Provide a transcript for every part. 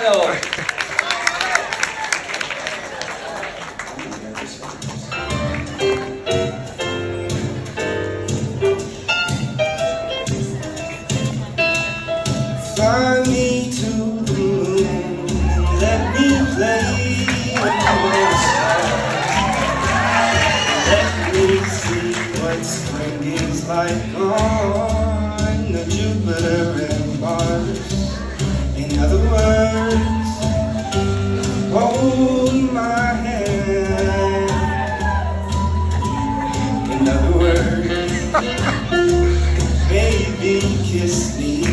Claro. Fly me to the moon, let me play among the stars. Let me see what spring is like on the Jupiter and Mars. In other words, hold my hand. In other words, baby, kiss me.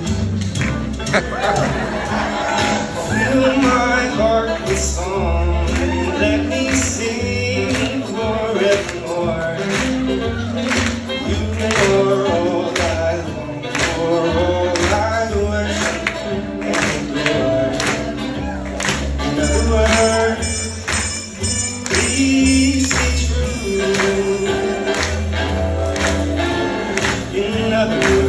Fill my heart with song, let me sing forevermore. You are all I long for, all I worship and adore. In other words, please be true. In other words,